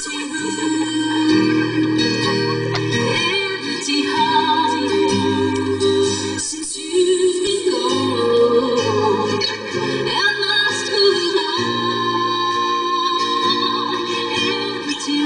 empty heart since you've been gone. Am I still alone? Empty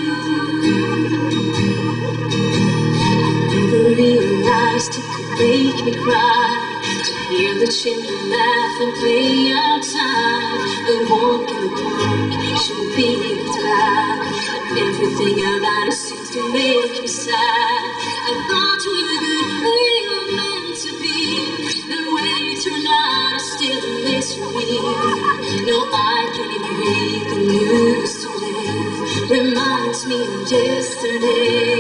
never realized it could make me cry to hear the children laugh and play outside. A walk in the park should be tired. Everything about us seems to make me sad. I thought we were good, we were meant to be. The way it turned out is still a mystery. No, I can't even read the news today. Reminds me of yesterday.